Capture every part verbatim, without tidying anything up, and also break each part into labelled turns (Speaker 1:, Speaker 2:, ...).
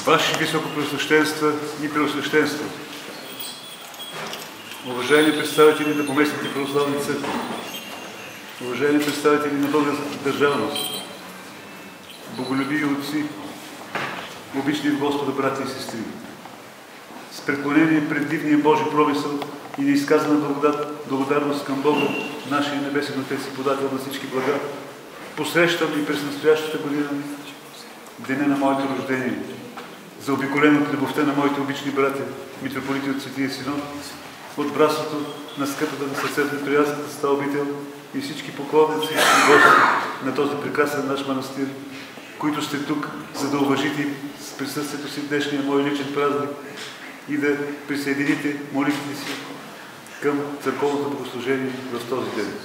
Speaker 1: Ваши високопреосвещенства и преосвещенства, уважаеми представители на поместните православни църкви, уважаеми представители на българската държавност, боголюбиви отци, обични в Господа брати и сестри, с преклонение пред дивния Божи промисъл и неизказана благодат, благодарност към Бога, нашия небесен Отец и подател на всички блага, посрещам и през настоящата година деня на моето рождение, заобиколен от любовта на моите обични братя, митрополити от Светия Синод, от братството на скъпата на сърцето на Троянската света обител и всички поклонници и гости на този прекрасен наш манастир, които сте тук, за да уважите с присъствието си днешния мой личен празник и да присъедините молитвите си към църковното богослужение в този ден.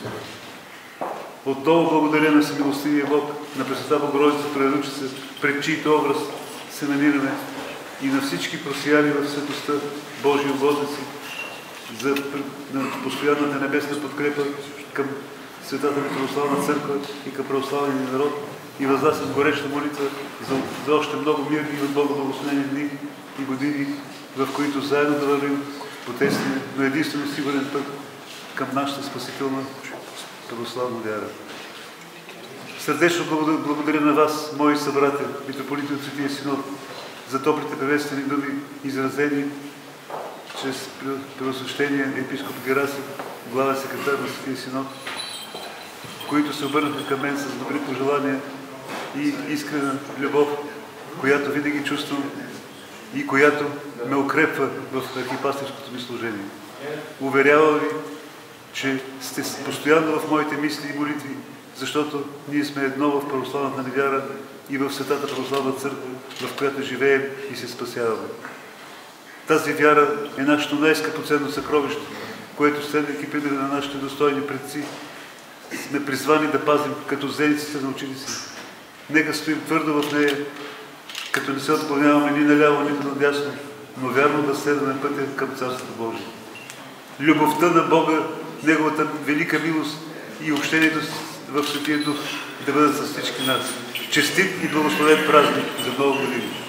Speaker 1: Отново благодаря на Всемилостивия Бог, на Пресвета Богородица Троянучица, пред чийто образ се намираме, и на всички просияли в светостта Божии угодници за постоянната небесна подкрепа към Светата ни православна църква и към православния народ, и възнасям гореща молитва за, за още много мирни и от Бога благословени дни и години, в които заедно да вървим по тесния, но единствено сигурен път към нашата спасителна православна вяра. Сърдечно благодаря на вас, мои събратя, митрополити от Светия Синод, за топлите приветствени думи, изразени чрез преосвещения епископ Герасим, главен секретар на Светия Синод, които се обърнаха към мен с добри пожелания и искрена любов, която винаги чувствам и която ме укрепва в архипастирското ми служение. Уверявам ви, че сте постоянно в моите мисли и молитви, защото ние сме едно в православната ни вяра и в Светата православна църква, в която живеем и се спасяваме. Тази вяра е нашето най-скъпоценно съкровище, което, следвайки примера на нашите достойни предци, сме призвани да пазим като зениците на очите си. Нека стоим твърдо в нея, като не се отклоняваме ни наляво, нито надясно, но вярно да следваме пътя към Царството Божие. Любовта на Бога, Неговата велика милост и общението в Светия Дух да бъдат с всички нас. Честит и благословен празник за много години!